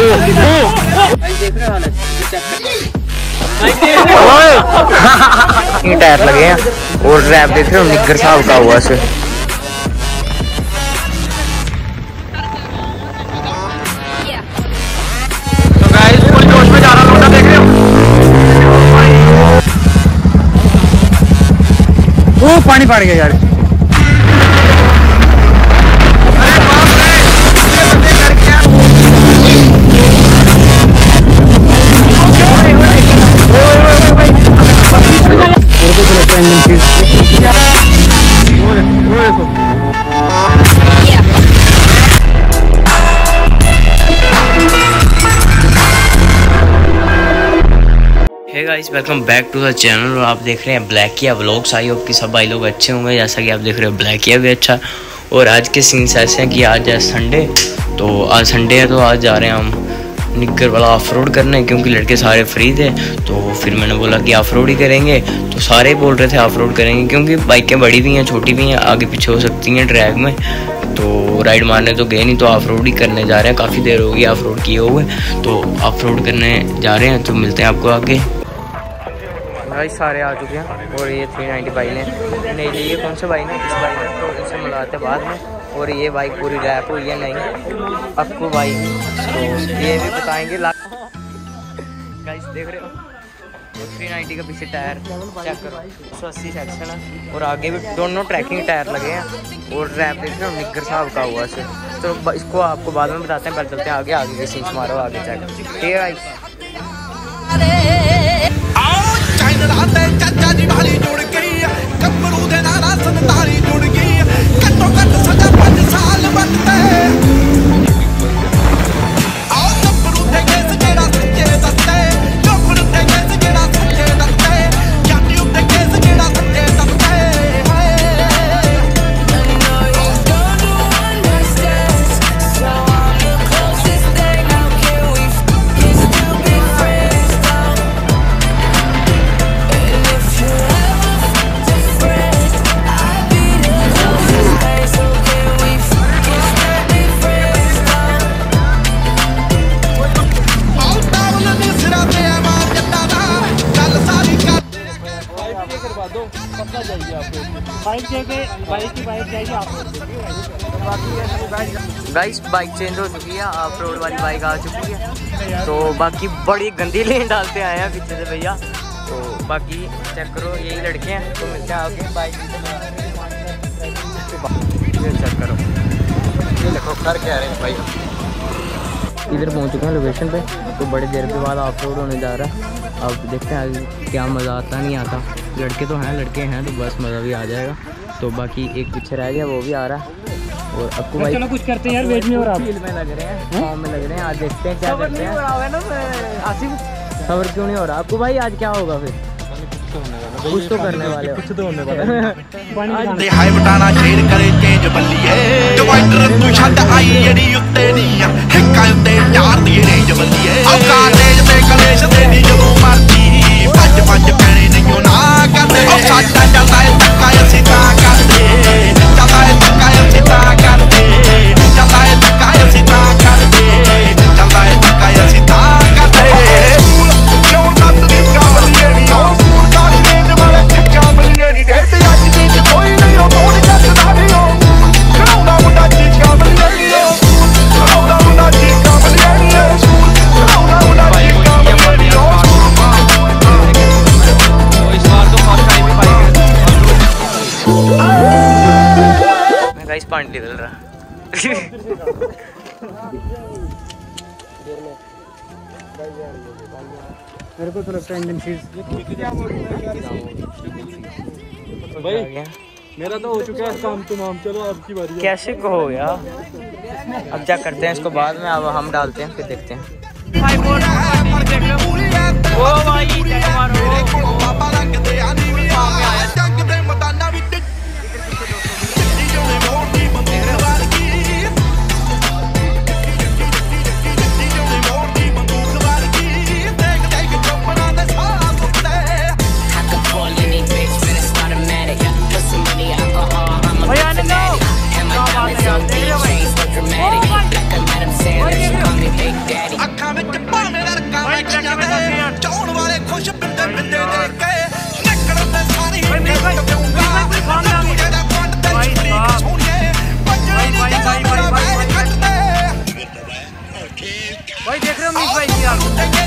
Tyre लगे हैं और रैप देख रहे हो निग्गर साहब का हुआ से। तो गाइस फुल जोश में जा रहा लौंडा देख रहे हो। वो पानी पड़ गया यार। Hey guys welcome back to the channel. और आप देख रहे हैं ब्लैकिया व्लॉग्स। आई होप कि सब भाई लोग अच्छे होंगे। जैसा कि आप देख रहे हो ब्लैकिया भी अच्छा। और आज के सीन्स ऐसे हैं कि आज है संडे। तो आज संडे है तो आज जा रहे हैं हम निग्गर वाला ऑफ रोड करने, क्योंकि लड़के सारे फ्री थे। तो फिर मैंने बोला कि ऑफ रोड ही करेंगे। तो सारे बोल रहे थे ऑफ रोड करेंगे, क्योंकि बाइकें बड़ी भी हैं छोटी भी हैं, आगे पीछे हो सकती हैं ट्रैक में। तो राइड मारने तो गए नहीं, तो ऑफ रोड ही करने जा रहे हैं। काफ़ी देर हो गई ऑफ रोड किए हुए, तो ऑफ रोड करने जा रहे हैं। तो मिलते हैं आपको आगे। भाई सारे आ चुके हैं और ये 390 बाइक ने नहीं ली। ये कौन से बाइक है? इस बाइक में, तो इनसे मिलाते बाद में। और ये बाइक पूरी रैप हुई है नहीं आपको बाइक, तो ये भी बताएंगे। गाइस देख रहे हो 390 का पीछे टायर चेक करो, 180 सेक्शन है। और आगे भी दोनों ट्रैकिंग टायर लगे हैं। और रैप देख रहे हो निग्गर साहब का हुआ से। तो इसको आपको बाद में बताते हैं, पहले चलते हैं आगे। आगे के सीन्स मारो आगे चेक। ठीक है गाइस। चाचा जी वाली जुड़ गई कपड़ू दे नारा संताली जुड़ गई कट्टो कट सजा 5 साल बनते आओ कपड़ू दे केस जेड़ा सच्चे दसते कपड़ू दे केस जेड़ा सच्चे दसते जाती उते केस जेड़ा सच्चे दसते गाइस बाइक चेंज हो चुकी है, ऑफ रोड वाली बाइक आ चुकी है। तो बाकी बड़ी गंदी लेन डालते आए हैं पीछे से भैया। तो बाकी चेक करो यही लड़के हैं। तो मिलते हैं आगे बाइक चेक करो। ये देखो कर क्या रहे हैं भाई। इधर पहुंच चुके हैं लोकेशन पे। तो बड़ी देर के बाद ऑफ रोड होने जा रहा है। अब देखते हैं क्या मज़ा आता नहीं आता। लड़के तो हैं तो बस मज़ा भी आ जाएगा। तो बाकी एक पीछे रह गया, वो भी आ रहा है। और आपको भाई चलो कुछ करते हैं यार, वेट में और आप फील्ड में लग रहे हैं, फॉर्म में लग रहे हैं। आज देखते हैं क्या करते हैं। सबर क्यों नहीं हो रहा आपको भाई? आज क्या होगा फिर? कुछ तो करने वाले हो। कुछ तो होने वाला है। हाय बटाना शेर करे चेंज बल्लीए डिवाइडर तू छੱਡ आई ਜਿਹੜੀ ਉੱਤੇ ਨਹੀਂ ਆ ਹਿੱਕਾਂ ਉੱਤੇ ਚਾਰ ਦੀ ਰੇਂਜ ਬੱਲੀਏ ਔਕਾਤੇਜ ਤੇ ਕਲੇਸ਼ ਦੇ ਦੀ ਜਦੋਂ ਮਰਦੀ ਭੱਜ ਭੱਜ ਪੈਣੇ ਨਹੀਂ ਨਾ ਕਰਦੇ ਉਹ ਸਾਡਾ ਚੱਲਦਾ ਏ ਧੱਕਾ ਅਸੀਂ ਤਾਂ ਕਰਦੇ ਚੱਲਦਾ ਏ ਧੱਕਾ ਅਸੀਂ ਤਾਂ ਕਰਦੇ ਚੱਲਦਾ ਏ ਧੱਕਾ ਅਸੀਂ ਤਾਂ ਕਰਦੇ ਚੱਲਦਾ ਏ ਧੱਕਾ ਅਸੀਂ ਤਾਂ ਕਰਦੇ ਕਿਉਂ ਦੱਸ ਦੀ ਕਾਬਲ ਜਿਹੜੀ ਉਹ ਸਕੂਲ ਕਾਲ ਰੇਂਜ ਵਾਲੇ ਠੱਕਾ ਬਲੀਏ ਢੇਡ ਅੱਜ ਦੀ ਕੋਈ ਨਹੀਂ ਉਹ ਮੋੜ ਜੱਟਦਾ ਨਹੀਂ ਉਹ ਕਰਾਉਂਦਾ ਮੁੰਡਾ ਜੀ ਕਾਬਲ ਜਿਹੜੀ ਉਹ ਕਰਾਉਂਦਾ ਮੁੰਡਾ ਜੀ ਕਾਬਲ ਜਿਹੜੀ ਉਹ ਕਰਾਉਂਦਾ ਮੁੰਡਾ ਜੀ ਕਾਬਲ ਜਿਹੜੀ ਉਹ इस बार तो फर्स्ट टाइम ही बाइक मैं गाइस पानी निकल रहा मेरे को तो लगता है इंजन सीज भाई मेरा तो हो चुका है काम तमाम। चलो आपकी बारी। कैसे को हो गया? अब क्या करते हैं इसको बाद में। अब हम डालते हैं फिर देखते हैं।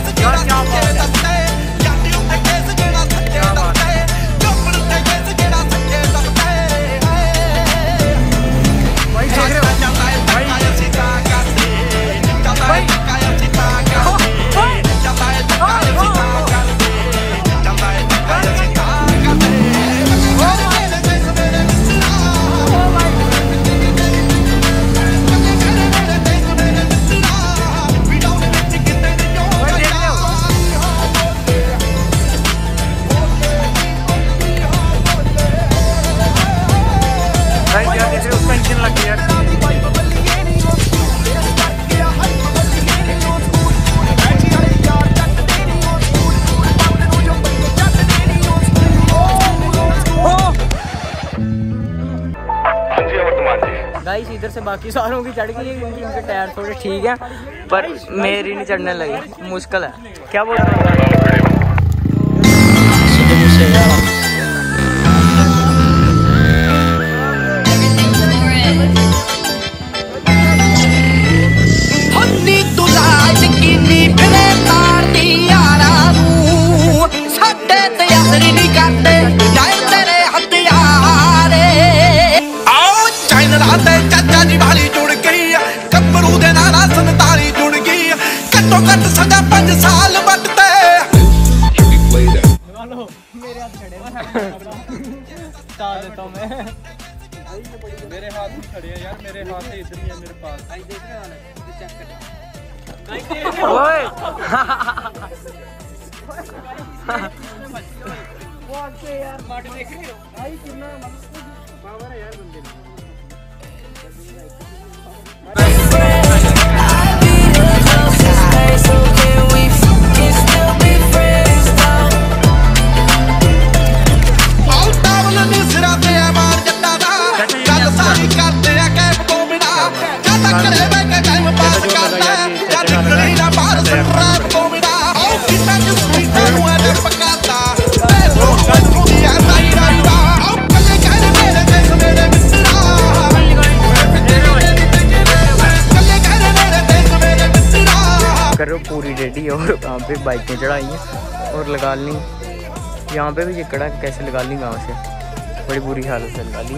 गाइस इधर से बाकी सारों की चढ़ गई है क्योंकि उनके टायर थोड़े ठीक हैं, पर मेरी नहीं चढ़ने लगी, मुश्किल है। क्या बोल रहा हूँ मेरे हाथ में खड़े हैं यार, मेरे हाथ है इधर ही है मेरे पास। ओए यार मार्ट देख रहे हो भाई, कितना पावर है यार बंदे में। करो पूरी रेडी और वहाँ पे बाइकें चढ़ाई हैं और लगा ली। यहाँ पे भी ये कड़ा कैसे लगा ली गाँव से, बड़ी बुरी हालत से लगा ली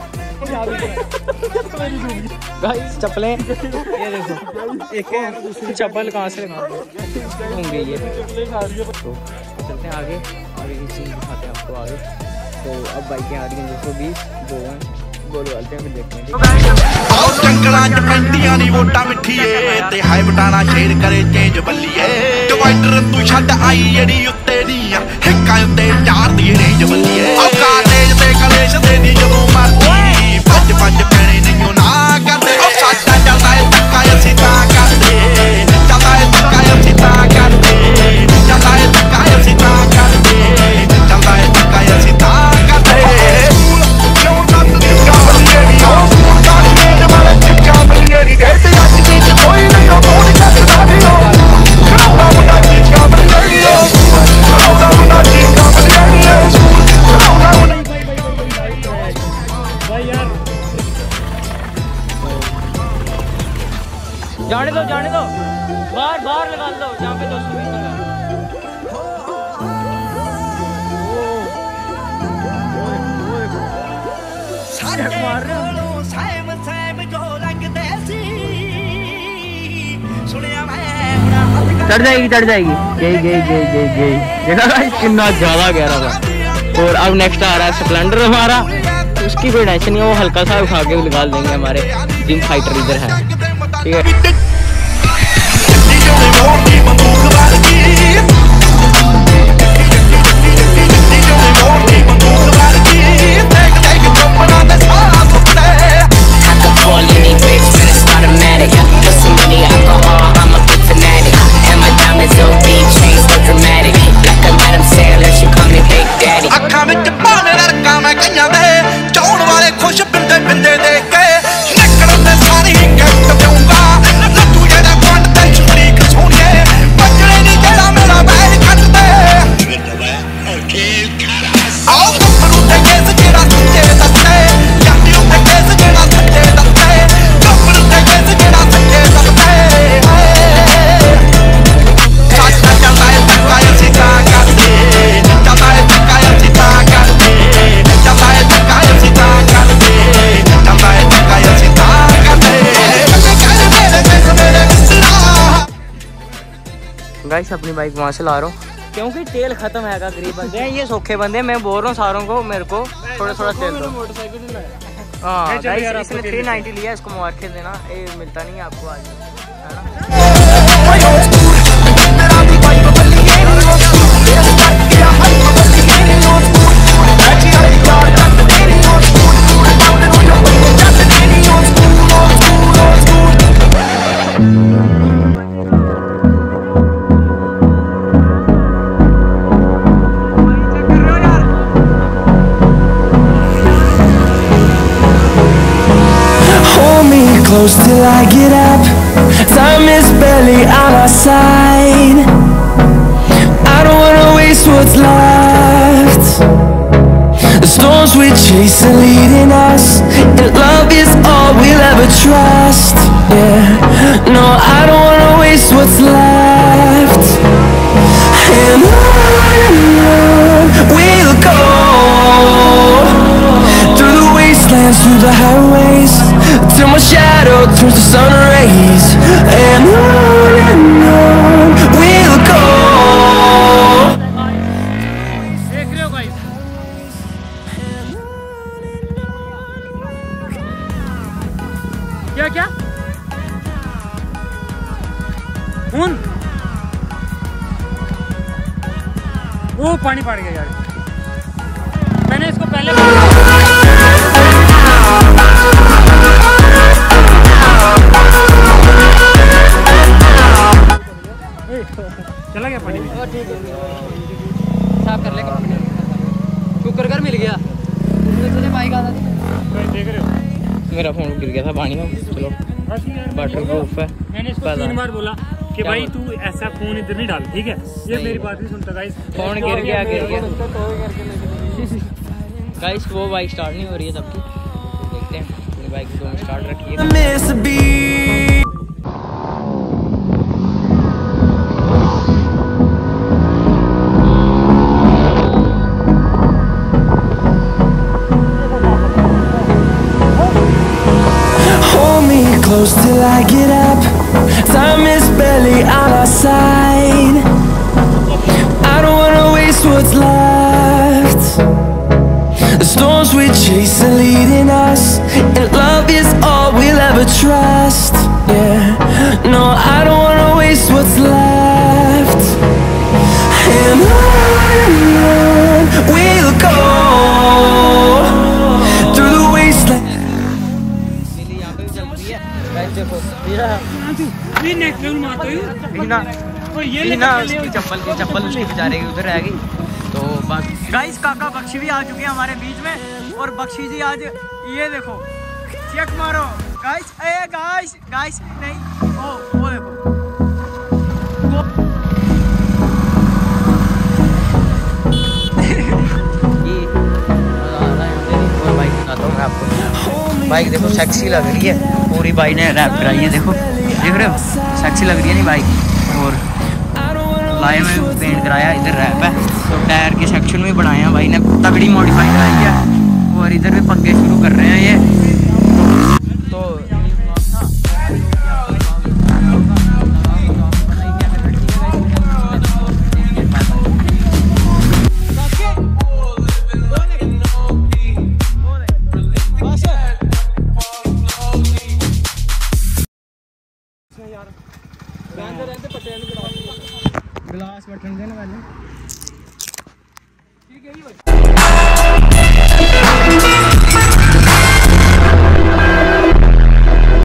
गाइस। चप्पलें ये देखो, एक चप्पल कहाँ से लगा होंगे ये। तो चलते हैं आगे, आगे की चीज़ दिखाते हैं आपको आगे। तो अब बाइकें आ रही हैं 220 दो हैं, गोल वालते हैं, फिर देखते हैं। जंगलां च पैंदियां नी वोटां मिठीए ते हाई बटाना शेर करे चेंज बल्लीए। डिवाइडर तू छड्ड आई जेड़ी उत्ते दी हिक्कां उत्ते चार दी रेंज बल्लीए। औकातेज ते कलेश दे दी जदों मरदी भज भज पैणे नहीं ना करदे। ओ साडा चलदा ए धक्का असीं तां करदे, चलदा ए धक्का असीं तां करदे, चलदा ए धक्का असीं तां करदे, चलदा ए धक्का असीं तां करदे। जाने दो बाहर लगा दो, यहाँ पे 220 लगा। चढ़ जाएगी गई देखा गाइस कितना ज्यादा गहरा था। और अब नेक्स्ट आ रहा है स्प्लेंडर हमारा, उसकी कोई टेंशन नहीं है, वो हल्का सा उठा के निकाल देंगे। हमारे जिम फाइटर इधर है, ठीक है। ਅੱਖਾਂ ਵਿੱਚ ਪਾਣੇ ਰੜਕਾਂ ਮੈਂ ਕਈਆਂ ਦੇ ਚਾਉਣ ਵਾਲੇ ਖੁਸ਼ ਬਿੰਦੇ ਬਿੰਦੇ ਦੇਖ ਕੇ ਨੱਕੜ ਤੇ ਸਾਰੀ ਗੱਟ ਦੇਊਂਗਾ ਲੱਟੂ ਜਿਹੜਾ ਗੁੰਡ ਤੇ ਸ਼ਰੀਕ ਸੋਹਣੀਏ। गाइस अपनी बाइक वहाँ से ला रहा हूँ क्योंकि तेल खत्म है। गरीब बंदे हैं ये, सौखे बंदे हैं। मैं बोल रहा हूँ सारों को मेरे को थोड़ा थोड़ा तेल दो। हाँ गाइस इसने 390 लिया, इसको मुबारक देना, ये मिलता नहीं है आपको आज, है ना। Close till I get up. Time is barely on our side. I don't wanna waste what's left. The storms we chase are leading us, and love is all we'll ever trust. Yeah, no, I don't wanna waste what's left. And on we'll go, through the wastelands, through the highways, till my shadow turns to sun rays. And on we'll go. देख रहे हो guys, क्या क्या खून, वो पानी पड़ गया यार। मैंने इसको पहले चला गया पानी में। ठीक है साफ कर लेगा, शुक्र कर मिल गया। बाइक आता देख रहे हो, मेरा फोन गिर गया था पानी में। चलो वाटर प्रूफ है। मैंने इसको 3 बार बोला कि भाई तू ऐसा फोन इधर नहीं डाल, ठीक है। ये मेरी बात नहीं सुनता गाइस। फोन गिर गया गाइस। वो बाइक स्टार्ट नहीं हो रही है तब की, देखते हैं। अपनी बाइक को स्टार्ट रखिए। Close till I get up. Time is barely on our side. I don't wanna waste what's left. The storms we chase are leading us, and love is all we'll ever trust. Yeah, no, I don't wanna waste what's left. And on we'll go, through the wasteland. चप्पल उसकी बेचारे की उधर रह गई। तो बस guys काका बख्शी भी आ चुके हैं हमारे बीच में। और बख्शी जी आज ये देखो चेक मारो गाइस। गाइस नहीं, वो देखो आपको बाइक देखो सेक्सी लग रही है। पूरी बाइक ने रैप कराई है, देखो देख रहे हो, सेक्सी लग रही है नहीं बाइक। और लाए में पेंट कराया, इधर रैप है। तो टायर के सेक्शन भी बनाए हैं भाई ने, तगड़ी मॉडिफाई कराई है। और इधर भी पंगे शुरू कर रहे हैं ये। तो गिलास बटन देने वाले, ठीक है।